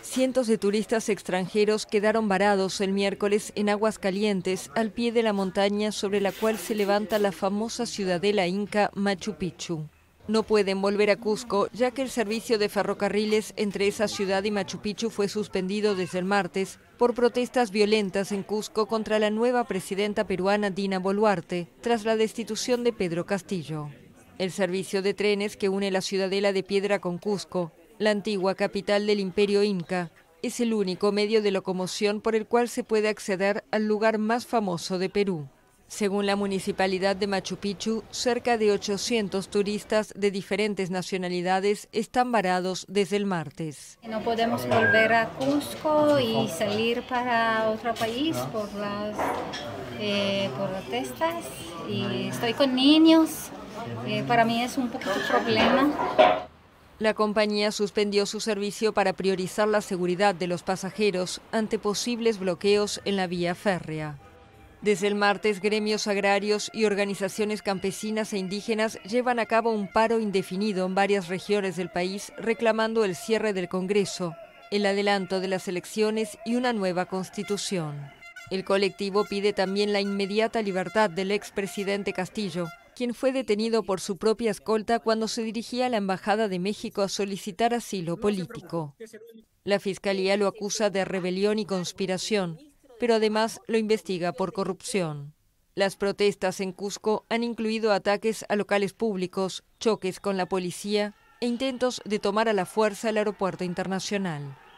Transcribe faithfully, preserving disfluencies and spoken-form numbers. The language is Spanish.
Cientos de turistas extranjeros quedaron varados el miércoles en aguas calientes al pie de la montaña sobre la cual se levanta la famosa ciudadela inca Machu Picchu. No pueden volver a Cusco, ya que el servicio de ferrocarriles entre esa ciudad y Machu Picchu fue suspendido desde el martes por protestas violentas en Cusco contra la nueva presidenta peruana Dina Boluarte, tras la destitución de Pedro Castillo. El servicio de trenes que une la ciudadela de piedra con Cusco, la antigua capital del Imperio Inca, es el único medio de locomoción por el cual se puede acceder al lugar más famoso de Perú. Según la municipalidad de Machu Picchu, cerca de ochocientos turistas de diferentes nacionalidades están varados desde el martes. No podemos volver a Cusco y salir para otro país por las eh, protestas. Y estoy con niños, eh, para mí es un poquito problema. La compañía suspendió su servicio para priorizar la seguridad de los pasajeros ante posibles bloqueos en la vía férrea. Desde el martes, gremios agrarios y organizaciones campesinas e indígenas llevan a cabo un paro indefinido en varias regiones del país reclamando el cierre del Congreso, el adelanto de las elecciones y una nueva constitución. El colectivo pide también la inmediata libertad del expresidente Castillo, quien fue detenido por su propia escolta cuando se dirigía a la Embajada de México a solicitar asilo político. La Fiscalía lo acusa de rebelión y conspiración, pero además lo investiga por corrupción. Las protestas en Cusco han incluido ataques a locales públicos, choques con la policía e intentos de tomar a la fuerza el aeropuerto internacional.